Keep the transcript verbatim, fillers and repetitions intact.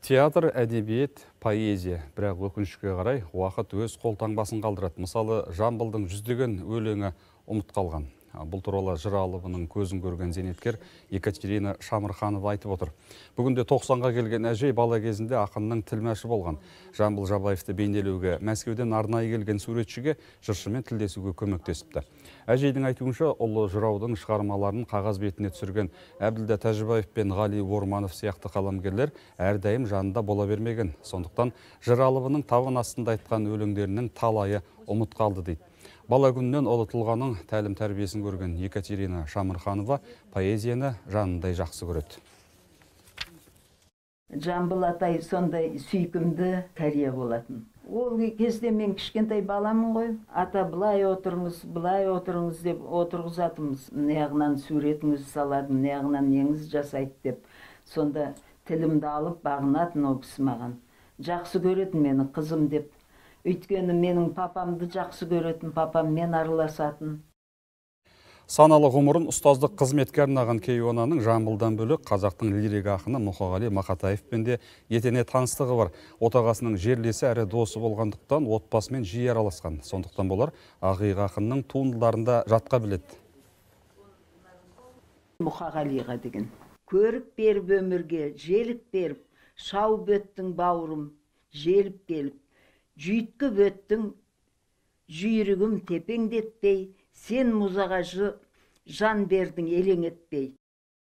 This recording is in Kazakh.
Театр, әдебиет, поэзия. Бірақ өкінішке қарай уақыт өз қолтаңбасын қалдырады. Мысалы, Жамбылдың жүздеген өлеңі ұмыт қалған. Бұл туралы жыр алыбының көзін көрген зейнеткер Екатерина Шамырханова айтып отыр. Бүгінде тоқсанға келген әжей бала кезінде ақынның тілмәші болған. Жамбыл Жабаевты бейнелеуге Мәскеуден арнайы келген суретшіге жыршымен тілдесуге көмектесіпті. Әжейдің айтуынша, ұлы жыраудың шығармаларын қағаз бетіне түсірген Әбділда Тәжібаев пен Ғали Орманов сияқты қаламгерлер әрдайым жанында бола бермеген. Сондықтан жыр алыбының табан астында айтқан өлеңдерінің талайы ұмыт қалды дейді. Бала күннен ұлы тұлғаның тәлім тәрбиесін көрген Екатерина Шамырханова поэзияны жанындай жақсы көреді. Жамбыл атай сондай сүйкімді кәрия болатын. Ол кезде мен кішкентай баламын ғой. Ата былай отырыңыз, былай отырыңыз деп отырғызатымыз. Неғынан суретіңіз салады, неғынан неңіз жасайды деп. Сонда тілімді алып бағынатын ол кісі маған. Жақсы көретін мені қызым деп. Өйткені менің папамды жақсы көретін, папаммен араласатын. Саналы ғұмырын ұстаздық қызметке арнаған Кейуананың Жамбылдан бөлек қазақтың лирик ақыны Мұқағали Мақатаевпен де етене таныстығы бар. Отағасының жерлесі әрі досы болғандықтан отбасымен жиі араласқан. Сондықтан болар Ақиық ақынның туындыларында жатқа біледі. Мұқағалиға деген. Көрік беріп өмірге, желік беріп, шауып өттің бауырым, желіп келіп. Жүйіткі бөттің, жүйрігім тепеңдетпей, сен мұзаға жан бердің елең етпей.